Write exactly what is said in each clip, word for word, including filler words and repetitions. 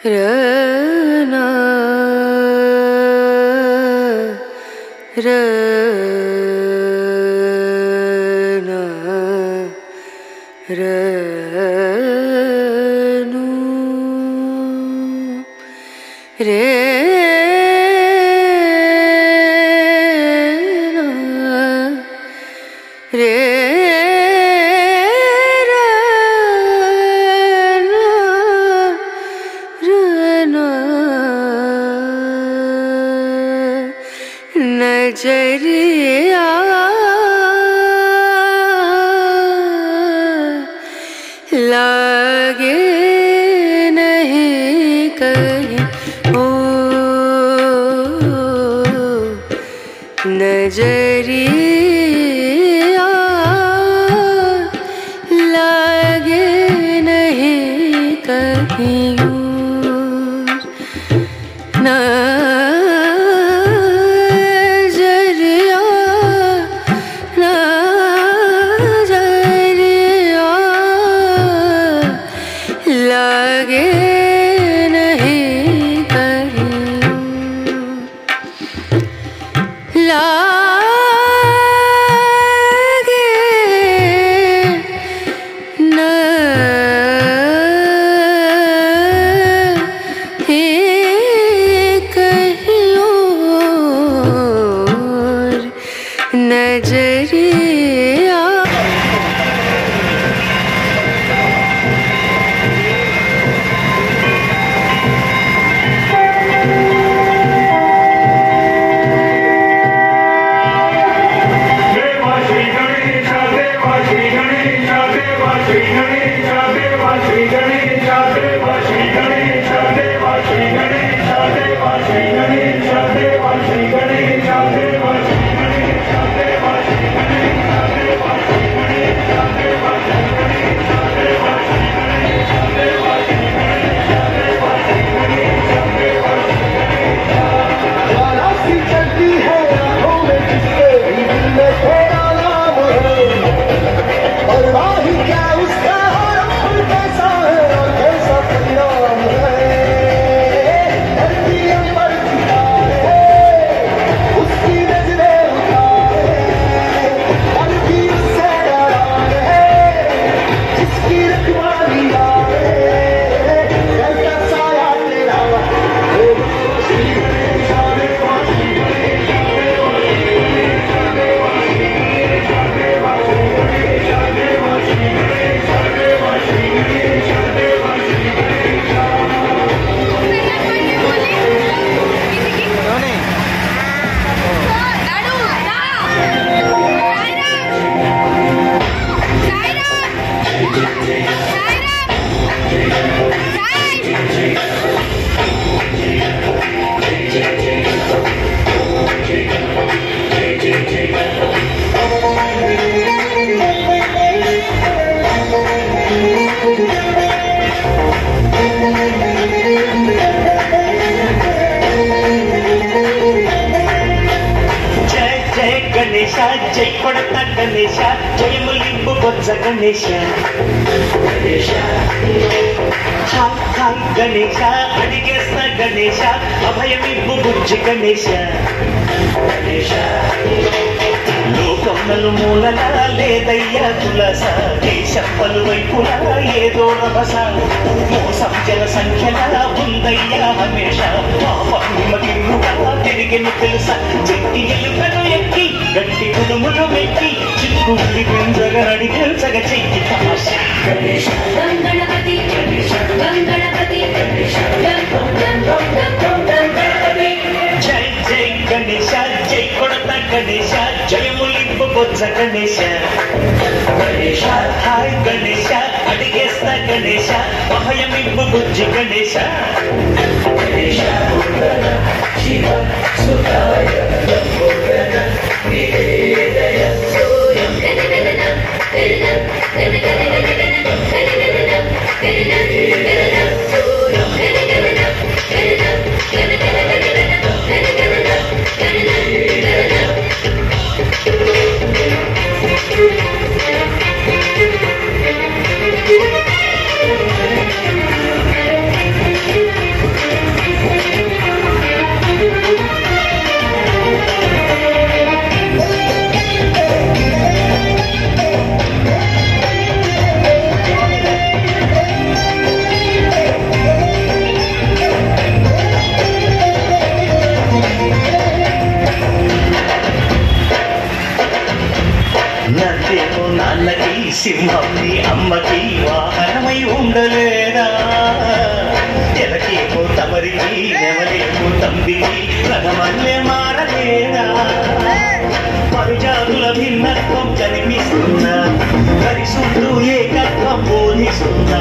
रना रना रनु रे रे नजरिया लागे नहीं कहीं ओ नजरिया लागे नहीं कहीं ना लागे नहीं कहीं लागे नहीं कहीं और नजरिया जय कोडता गणेश जयमुलिंबु बोज्ज गणेश हाय हाय गणेश अडिगेस्ता गणेश अभयमिब्बु बुज्जि गणेश लोकं नలుమూలలా లేదయ్యా తులస దేశం పలువైపులా ఏదో రభస మోసం జన సంఖ్యలా ఉందయ్యా హమేష పాపమిమగిరుగా తిరిగెను తెలుసా చెట్టి ఎలుకను ఎక్కి గట్టి కుడుములు మెక్కి చిక్కుడి పెంజగనడి తెలుసగ చెయ్యి తమాష గణేశ గణపతి గణపతి జై జై గణేశ జై కొడతా గణేశ జయములింబు బొజ్జ గణేశ గణేశ హాయ్ గణేశ అడిగేస్తా గణేశ అభయమింబు బుజ్జి గణేశ గణేశ శివ సుతాయ సింహం నీ అమ్మకి వాహనమై ఉండలేదా ఎలకేమో తమరికి నెమలేమో తంబికి రథమల్లే మారలేదా పరుజాతుల భిన్నత్వం కనిపిస్తున్నా పరిశుద్ధు ఏకత్వం బోధిస్తున్నా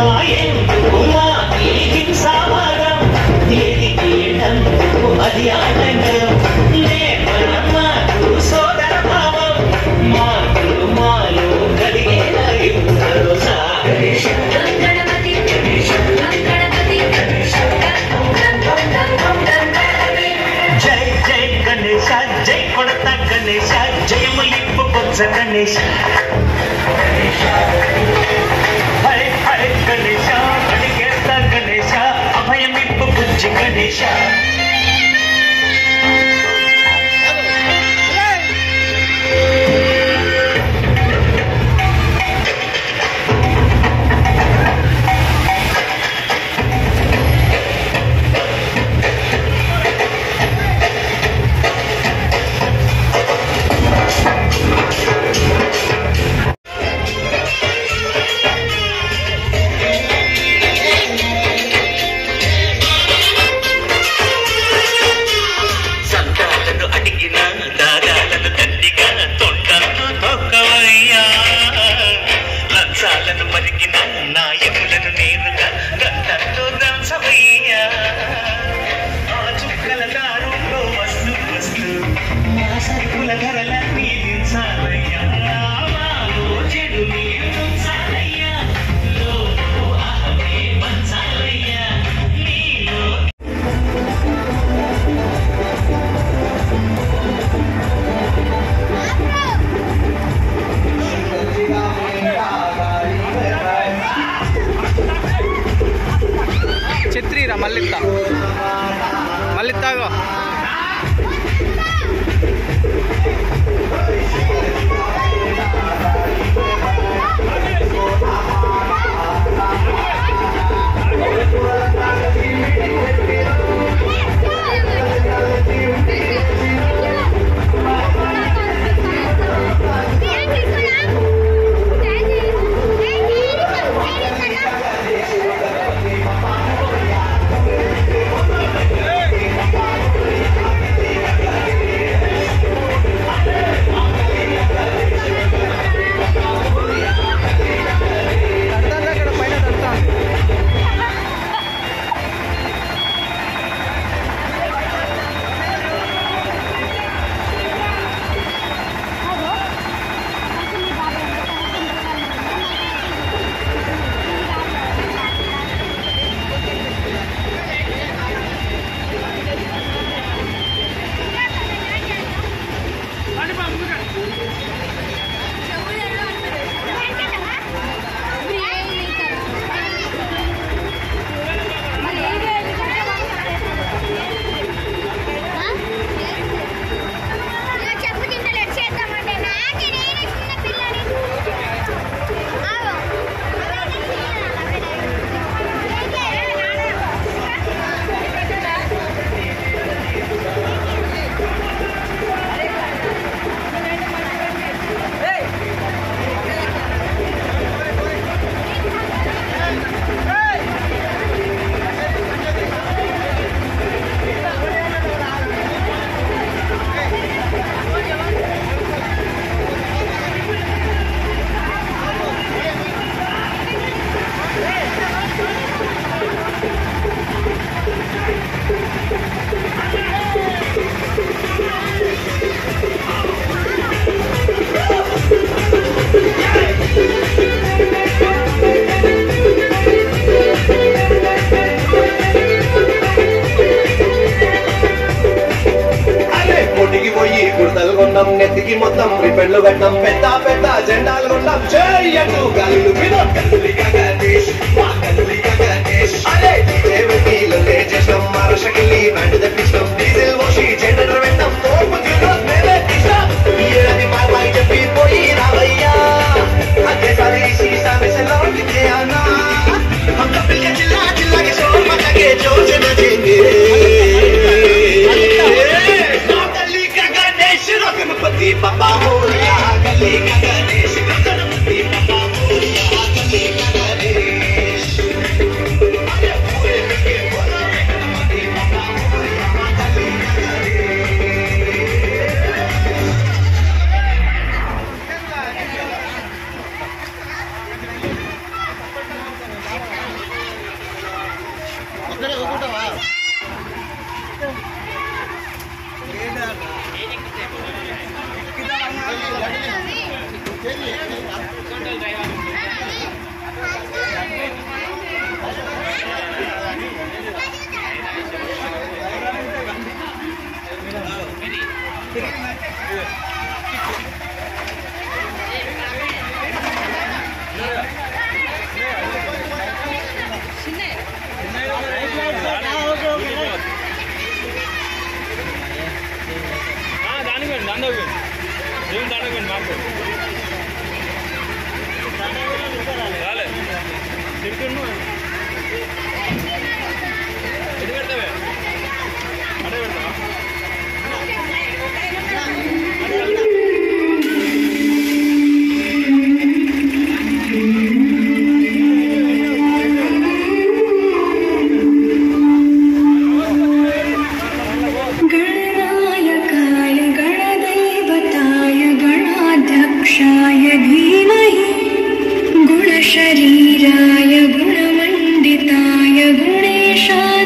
హింసావాదం ఏది ఏంటందుకు అది ఆటంకం మాకు సోదర భావం మాకు మాలో కలిగేలా ఇద్దరు సాగరేష జై జై గణేశ జై కొడత గణేశ జయములింపు బొత్స గణేశ హరే హరే గణేశ అడిగేస్త గణేశ అభయమింపు బుజ్జి గణేశ చిత్రీరా మల్లిత్తా మల్లిత్తాగో నెత్తికి మొత్తం రిపెండ్లు పెట్టం పెద్ద పెద్ద జెండాలు కొట్టాం చేయటు గాలిలు వినో కల్లిక గణేష్ మా కల్లిక గణేష్ అరే దేవకీలు లేచేస్తాం మరషకిలి బ్యాండ్ తెప్పిస్తాం డీజిల్ పోసి జెండర్ పెట్టాం తోపు దిలో మేలే తీసాం ఏది బాబాయ్ చెప్పి పోయి రావయ్యా అదే సారి సీసా మెసలో లిఖే ఆనా हम कपिल के चिल्ला चिल्ला के शोर मचा के जोर से नचेंगे गणपति बाबा मोरिया गली का गणेश गणपति गुणशरीराय गुणमण्डिताय गुणेशाय